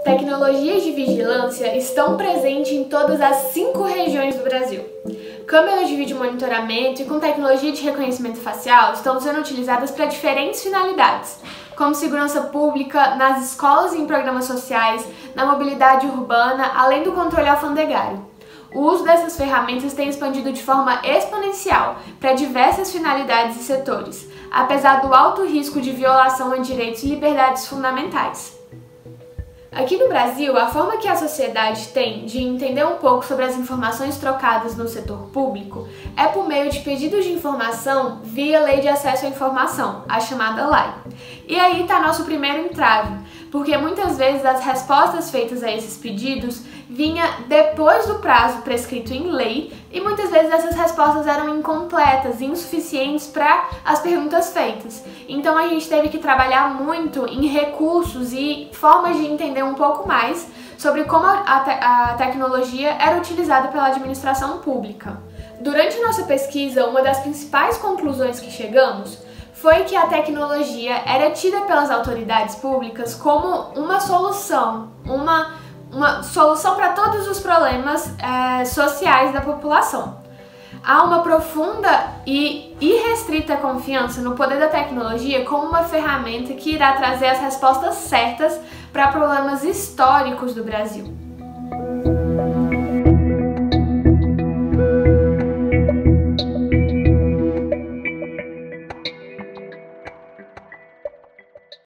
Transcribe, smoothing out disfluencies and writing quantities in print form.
Tecnologias de vigilância estão presentes em todas as 5 regiões do Brasil. Câmeras de vídeo monitoramento e com tecnologia de reconhecimento facial estão sendo utilizadas para diferentes finalidades, como segurança pública, nas escolas e em programas sociais, na mobilidade urbana, além do controle alfandegário. O uso dessas ferramentas tem expandido de forma exponencial para diversas finalidades e setores, apesar do alto risco de violação a direitos e liberdades fundamentais. Aqui no Brasil, a forma que a sociedade tem de entender um pouco sobre as informações trocadas no setor público é por meio de pedidos de informação via Lei de Acesso à Informação, a chamada LAI. E aí está nosso primeiro entrave, porque muitas vezes as respostas feitas a esses pedidos vinha depois do prazo prescrito em lei e muitas vezes essas respostas eram incompletas e insuficientes para as perguntas feitas. Então a gente teve que trabalhar muito em recursos e formas de entender um pouco mais sobre como a tecnologia era utilizada pela administração pública. Durante nossa pesquisa, uma das principais conclusões que chegamos foi que a tecnologia era tida pelas autoridades públicas como uma solução para todos os problemas sociais da população. Há uma profunda e irrestrita confiança no poder da tecnologia como uma ferramenta que irá trazer as respostas certas para problemas históricos do Brasil.